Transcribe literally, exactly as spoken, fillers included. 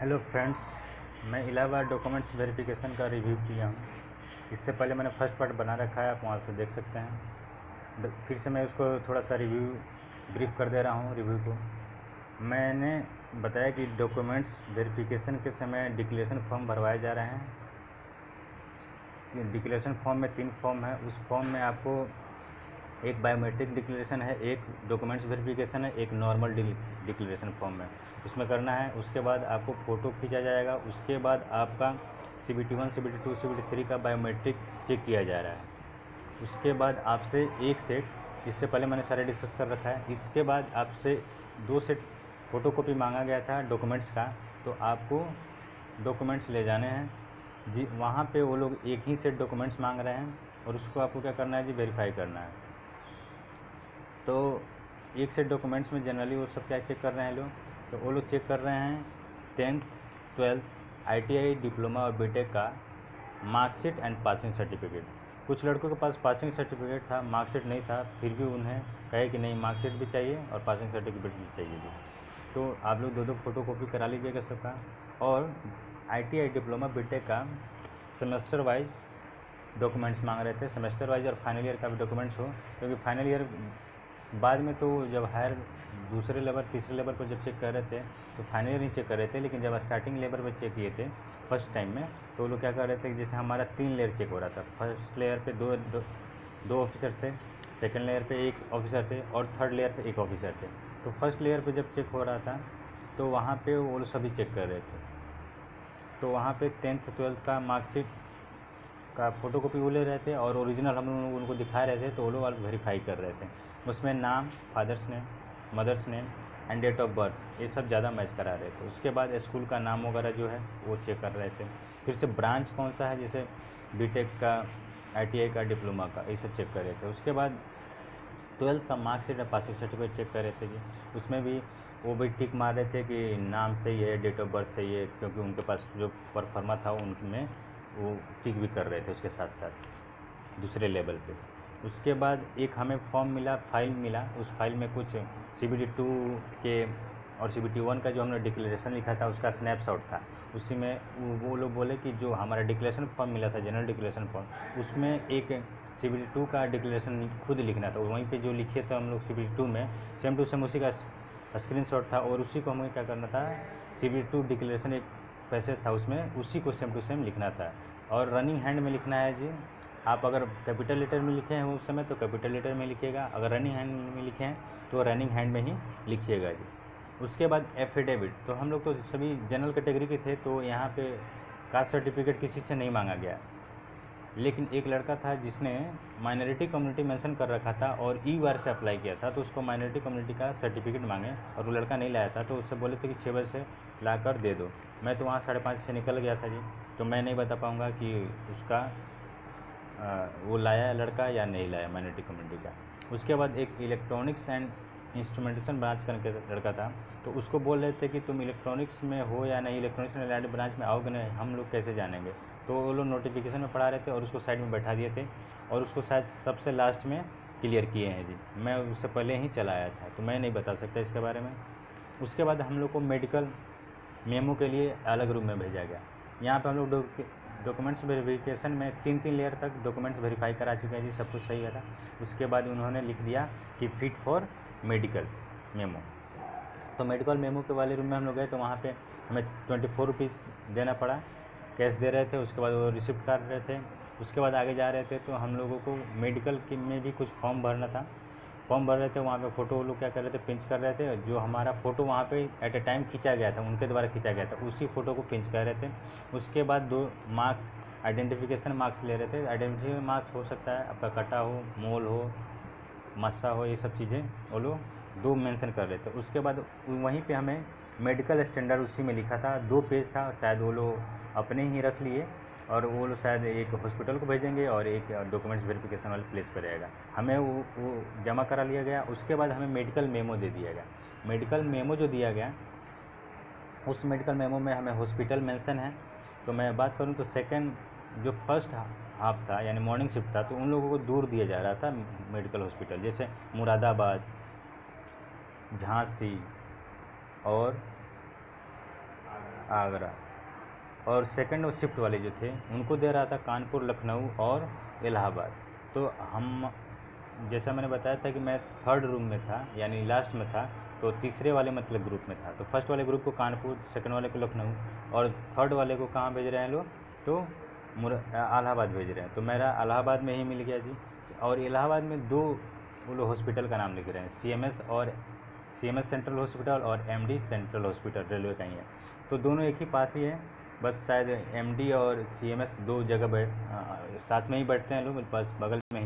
Hello friends, मैं Allahabad documents verification का review किया हूँ। इससे पहले मैंने फर्स्ट पार्ट बना रखा है, आप वहाँ से देख सकते हैं। फिर से मैं उसको थोड़ा सा रिव्यू ब्रीफ कर दे रहा हूँ। रिव्यू को मैंने बताया कि डॉक्यूमेंट्स वेरिफिकेशन के समय डिक्लेरेशन फॉर्म भरवाए जा रहे हैं। डिक्लेरेशन फॉर्म में तीन फॉर्म है। उस फॉर्म में आपको एक बायोमेट्रिक डिक्लेरेशन है, एक डॉक्यूमेंट्स वेरिफिकेशन है, एक नॉर्मल डिक्लेरेशन फॉर्म है, उसमें करना है। उसके बाद आपको फ़ोटो खींचा जाएगा। उसके बाद आपका C B T one, C B T two, C B T three का बायोमेट्रिक चेक किया जा रहा है। उसके बाद आपसे एक सेट, इससे पहले मैंने सारे डिस्कस कर रखा है, इसके बाद आपसे दो सेट फ़ोटो कॉपी मांगा गया था डॉक्यूमेंट्स का, तो आपको डॉक्यूमेंट्स ले जाने हैं जी। वहाँ पे वो लोग एक ही सेट डॉक्यूमेंट्स मांग रहे हैं और उसको आपको क्या करना है जी, वेरीफाई करना है। तो एक सेट डॉक्यूमेंट्स में जनरली वो सब क्या चेक कर रहे हैं लोग, तो वो लोग चेक कर रहे हैं tenth, twelfth, I T I, diploma और बी टेक का मार्कशीट एंड पासिंग सर्टिफिकेट। कुछ लड़कों के पास पासिंग सर्टिफिकेट था, मार्कशीट नहीं था, फिर भी उन्हें कहे कि नहीं, मार्कशीट भी चाहिए और पासिंग सर्टिफिकेट भी चाहिए जी। तो आप लोग दो दो फोटो कॉपी करा लीजिएगा सबका। और I T I, diploma, B tech का सेमेस्टर वाइज डॉक्यूमेंट्स मांग रहे थे, सेमेस्टर वाइज और फाइनल ईयर का भी डॉक्यूमेंट्स हो, क्योंकि फाइनल ईयर बाद में तो जब हायर दूसरे लेवल, तीसरे लेवल पर जब चेक कर रहे थे तो फाइनल ईयर नहीं चेक कर रहे थे, लेकिन जब स्टार्टिंग लेवल पर चेक किए थे फर्स्ट टाइम में, तो वो लोग क्या कर रहे थे कि जैसे हमारा तीन लेयर चेक हो रहा था। फर्स्ट लेयर पे दो दो, दो ऑफिसर थे, सेकेंड लेयर पे एक ऑफिसर थे और थर्ड लेयर पे एक ऑफिसर थे। तो फर्स्ट लेयर पे जब चेक हो रहा था तो वहाँ पे वो लोग सभी चेक कर रहे थे। तो वहाँ पे टेंथ ट्वेल्थ का मार्कशीट का फ़ोटो कॉपी वो ले रहे थे और ओरिजिनल हम लोग उनको दिखा रहे थे, तो वो लोग वेरीफाई कर रहे थे। उसमें नाम, father's name, mother's name and date of birth, ये सब ज़्यादा मैच करा रहे थे। उसके बाद स्कूल का नाम वगैरह जो है वो चेक कर रहे थे। फिर से ब्रांच कौन सा है, जैसे बी टेक का, आई टी आई का, डिप्लोमा का, ये सब चेक कर रहे थे। उसके बाद ट्वेल्थ का मार्कशीट या पासिंग सर्टिफिकेट चेक कर रहे थे जी। उसमें भी वो भी टिक मार रहे थे कि नाम सही है, डेट ऑफ बर्थ सही है, क्योंकि उनके पास जो परफॉर्मा था उनमें वो टिक भी कर रहे थे उसके साथ साथ दूसरे लेवल पे। उसके बाद एक हमें फॉर्म मिला, फाइल मिला। उस फाइल में कुछ सी बी टी टू के और सी बी टी वन का जो हमने डिक्लेरेशन लिखा था उसका स्नैपशॉट था। उसी में वो लोग बोले कि जो हमारा डिक्लेरेशन फॉर्म मिला था, जनरल डिक्लेरेशन फॉर्म, उसमें एक सी बी टी टू का डिक्लेरेशन खुद लिखना था। वहीं पे जो लिखे थे हम लोग सी बी टी टू में, सेम टू सेम उसी का स्क्रीनशॉट था और उसी को हमें क्या करना था, C B T two declaration एक पैसेज था उसमें, उसी को सेम टू सेम लिखना था। और रनिंग हैंड में लिखना है जी। आप अगर कैपिटल लेटर में लिखे हैं उस समय तो कैपिटल लेटर में लिखिएगा, अगर रनिंग हैंड में लिखे हैं तो रनिंग हैंड में ही लिखिएगा जी। उसके बाद एफिडेविट, तो हम लोग तो सभी जनरल कैटेगरी के थे, तो यहाँ पे कास्ट सर्टिफिकेट किसी से नहीं मांगा गया, लेकिन एक लड़का था जिसने माइनॉरिटी कम्युनिटी मेंशन कर रखा था और ई वार से अप्लाई किया था, तो उसको माइनॉरिटी कम्युनिटी का सर्टिफिकेट मांगे और वो लड़का नहीं लाया था, तो उससे बोले थे कि छः बजे से ला कर दे दो। मैं तो वहाँ साढ़े पाँच से निकल गया था जी, तो मैं नहीं बता पाऊँगा कि उसका आ, वो लाया लड़का या नहीं लाया माइनॉरिटी कम्युनिटी का। उसके बाद एक इलेक्ट्रॉनिक्स एंड इंस्ट्रूमेंटेशन ब्रांच का लड़का था, तो उसको बोल रहे थे कि तुम इलेक्ट्रॉनिक्स में हो या नहीं, इलेक्ट्रॉनिक्स एंड एलाइड ब्रांच में आओगे नहीं, हम लोग कैसे जानेंगे। तो वो लोग नोटिफिकेशन में पढ़ा रहे थे और उसको साइड में बैठा दिए थे और उसको शायद सबसे लास्ट में क्लियर किए हैं जी। मैं उससे पहले ही चला आया था, तो मैं नहीं बता सकता इसके बारे में। उसके बाद हम लोग को मेडिकल मेमो के लिए अलग रूम में भेजा गया। यहाँ पर हम लोग डॉक्यूमेंट्स वेरिफिकेशन में तीन तीन लेयर तक डॉक्यूमेंट्स वेरीफाई करा चुके हैं जी, सब कुछ सही था। उसके बाद उन्होंने लिख दिया कि फिट फॉर मेडिकल मेमो। तो मेडिकल मेमो के वाले रूम में हम लोग गए, तो वहाँ पे हमें ट्वेंटी फोर रुपीज़ देना पड़ा, कैश दे रहे थे। उसके बाद वो रिसिप्ट काट रहे थे। उसके बाद आगे जा रहे थे तो हम लोगों को मेडिकल की में भी कुछ फॉर्म भरना था, फॉर्म भर रहे थे। वहाँ पे फ़ोटो वो लोग क्या कर रहे थे, पिंच कर रहे थे। जो हमारा फ़ोटो वहाँ पे एट ए टाइम खींचा गया था, उनके द्वारा खींचा गया था, उसी फ़ोटो को पिंच कर रहे थे। उसके बाद दो मार्क्स, आइडेंटिफिकेशन मार्क्स ले रहे थे। आइडेंटिफिकेशन मार्क्स हो सकता है आपका कटा हो, मोल हो, मस्सा हो, ये सब चीज़ें वो लोग दो मेंशन कर रहे थे। उसके बाद वहीं पे हमें मेडिकल स्टैंडर्ड उसी में लिखा था, दो पेज था, शायद वो लोग अपने ही रख लिए और वो लोग शायद एक हॉस्पिटल को भेजेंगे और एक डॉक्यूमेंट्स वेरिफिकेशन वाले प्लेस पर रहेगा। हमें वो वो जमा करा लिया गया। उसके बाद हमें मेडिकल मेमो दे दिया गया। मेडिकल मेमो जो दिया गया, उस मेडिकल मेमो में हमें हॉस्पिटल मेंशन है। तो मैं बात करूं तो सेकंड जो फर्स्ट हाफ था यानी मॉर्निंग शिफ्ट था, तो उन लोगों को दूर दिया जा रहा था मेडिकल हॉस्पिटल, जैसे मुरादाबाद, झांसी और आगरा। और सेकंड शिफ्ट वाले जो थे उनको दे रहा था कानपुर, लखनऊ और इलाहाबाद। तो हम, जैसा मैंने बताया था कि मैं थर्ड रूम में था यानी लास्ट में था, तो तीसरे वाले मतलब ग्रुप में था। तो फर्स्ट वाले ग्रुप को कानपुर, सेकंड वाले को लखनऊ और थर्ड वाले को कहाँ भेज रहे हैं लोग, तो मुर इलाहाबाद भेज रहे हैं। तो मेरा इलाहाबाद में ही मिल गया जी। और इलाहाबाद में दो वो लोग हॉस्पिटल का नाम लिख रहे हैं, सीएमएस और सीएमएस सेंट्रल हॉस्पिटल और एमडी सेंट्रल हॉस्पिटल, रेलवे का ही है। तो दोनों एक ही पास ही है, बस शायद एमडी और सीएमएस दो जगह बैठ साथ में ही बैठते हैं लोग, मेरे पास बगल में